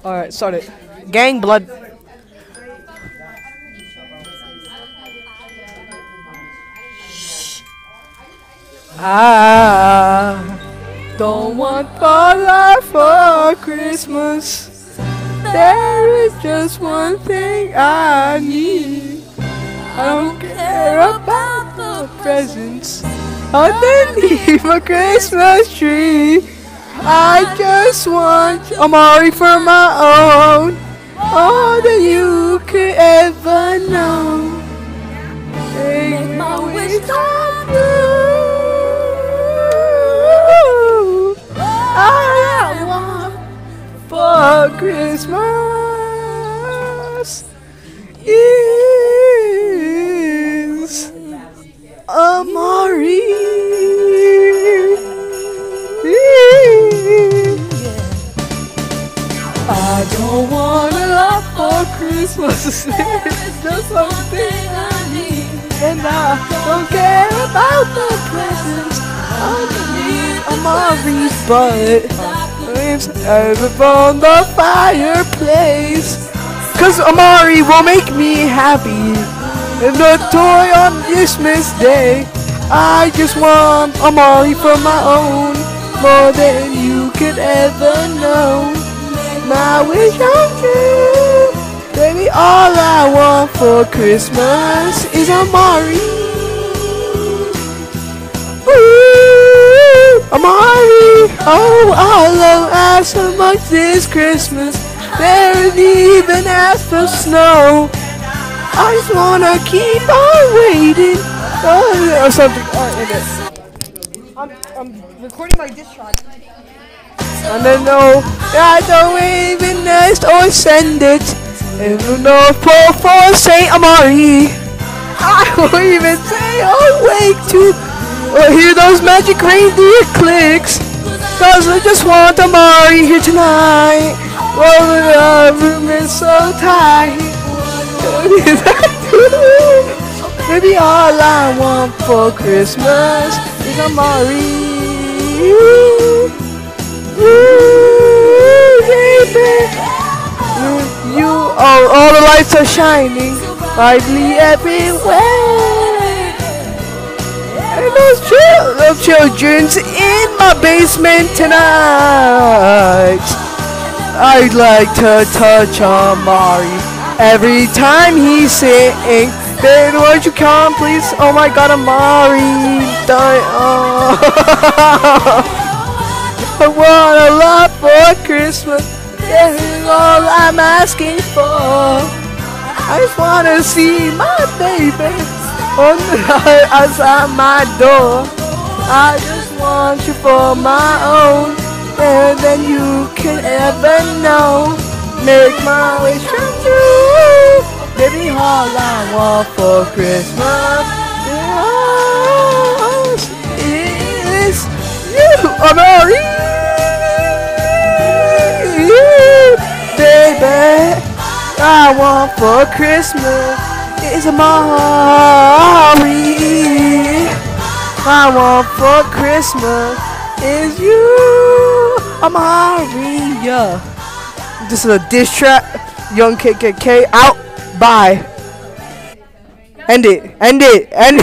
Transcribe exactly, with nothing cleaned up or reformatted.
Alright, start it. Gang blood. I don't want life for Christmas. There is just one thing I need. I don't care about the presents underneath my Christmas tree. I just want Amari for my own, all that you could ever know. Make my wish come true. All I want for Christmas is Amari. I don't want a lot for Christmas. It's just something I need, and I don't care about the presents underneath Amari's butt. It's over on the fireplace, 'cause Amari will make me happy. And the toy on Christmas Day. I just want Amari for my own, more than you could ever know. My wish come true, baby. All I want for Christmas is Amari. Ooh, Amari. Oh, I love as so much this Christmas. There isn't even as for snow. I just wanna keep on waiting. Oh, or something. Oh, in it. I'm, I'm recording my diss track. And then no, I don't even nest or send it. And no pour for Saint Amari. I won't even say awake to or hear those magic reindeer clicks. 'Cause I just want Amari here tonight. Oh, the room is so tight. Maybe all I want for Christmas is Amari. Ooh, baby. You, oh, all the lights are shining brightly everywhere. And those chil children's in my basement tonight. I'd like to touch Amari every time he's singing. Baby, won't you come, please? Oh my God, Amari, die. Oh. I want a lot for Christmas. That is all I'm asking for. I just wanna see my baby on the outside my door. I just want you for my own, better than you can ever know. Make my wish come true. Baby, all I want for Christmas is you, Amari. Baby, I want for Christmas is Amari. I want for Christmas is you, Amari. Yeah. This is a diss track. Young K K K out. Bye. End it. End it. End it.